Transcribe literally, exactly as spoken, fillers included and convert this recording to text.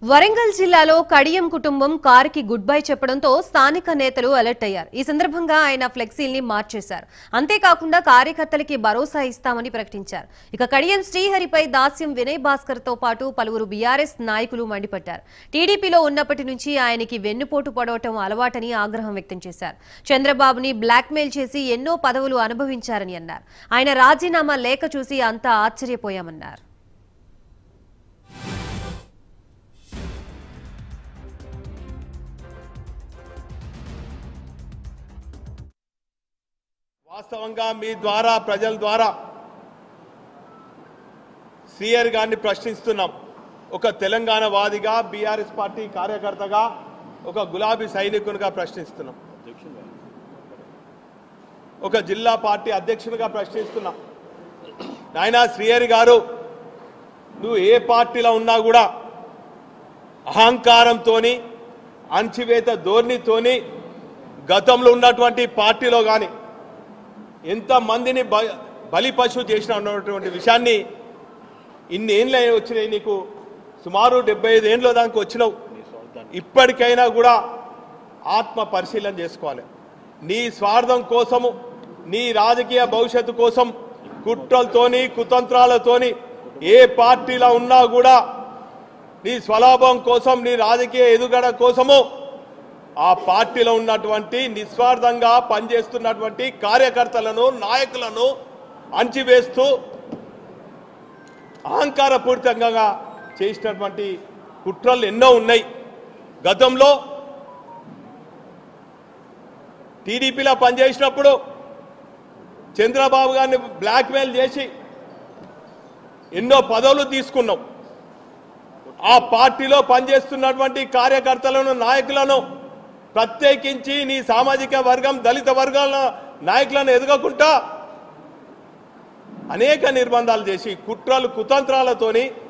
వరంగల్ జిల్లాలో కడియం కుటుంబం కారుకి గుడ్ బై చెప్పడంతో స్థానిక నేతలు అలర్ట్ అయ్యారు. ఈ సందర్భంగా ఆయన ఫ్లెక్సీల్ని మార్చేశారు. అంతేకాకుండా కార్యకర్తలకి భరోసా ఇస్తామని ప్రకటించారు. ఇక కడియం శ్రీహరిపై దాస్యం వినయ్ భాస్కర్ తో పాటు పలువురు బీఆర్ఎస్ నాయకులు మండిపడ్డారు. టీడీపీలో ఉన్నప్పటి నుంచి ఆయనకి వెన్నుపోటు పడవటం అలవాటని ఆగ్రహం వ్యక్తం చేశారు. చంద్రబాబుని బ్లాక్మెయిల్ చేసి ఎన్నో పదవులు అనుభవించారని అన్నారు. ఆయన రాజీనామా లేఖ చూసి అంతా ఆశ్చర్యపోయామన్నారు. వాస్తవంగా మీ ద్వారా ప్రజల ద్వారా శ్రీహరి గారిని ప్రశ్నిస్తున్నాం. ఒక తెలంగాణ వాదిగా, బీఆర్ఎస్ పార్టీ కార్యకర్తగా, ఒక గులాబీ సైనికునిగా ప్రశ్నిస్తున్నాం. ఒక జిల్లా పార్టీ అధ్యక్షునిగా ప్రశ్నిస్తున్నాం. నాయనా శ్రీహరి గారు, నువ్వు ఏ పార్టీలో ఉన్నా కూడా అహంకారంతోని, అంచివేత ధోరణితోని గతంలో ఉన్నటువంటి పార్టీలో కానీ ఎంతమందిని బలి పశువు చేసిన ఉన్నటువంటి విషయాన్ని ఇన్ని ఏళ్ళు వచ్చినాయి, నీకు సుమారు డెబ్బై ఐదు ఏళ్ళలో దానికి వచ్చినావు. ఇప్పటికైనా కూడా ఆత్మ పరిశీలన చేసుకోవాలి. నీ స్వార్థం కోసము, నీ రాజకీయ భవిష్యత్తు కోసం కుట్రలతోని కుతంత్రాలతోని ఏ పార్టీలో ఉన్నా కూడా నీ స్వలాభం కోసం, నీ రాజకీయ ఎదుగుదల కోసము ఆ పార్టీలో ఉన్నటువంటి నిస్వార్థంగా పనిచేస్తున్నటువంటి కార్యకర్తలను, నాయకులను అంచివేస్తూ అహంకారపూరితంగా చేసినటువంటి కుట్రలు ఎన్నో ఉన్నాయి. గతంలో టీడీపీలో పనిచేసినప్పుడు చంద్రబాబు గారిని బ్లాక్మెయిల్ చేసి ఎన్నో పదవులు తీసుకున్నాం. ఆ పార్టీలో పనిచేస్తున్నటువంటి కార్యకర్తలను, నాయకులను ప్రత్యేకించి నీ సామాజిక వర్గం, దళిత వర్గాల నాయకులను ఎదగకుండా అనేక నిర్బంధాలు చేసి కుట్రలు కుతంత్రాలతోని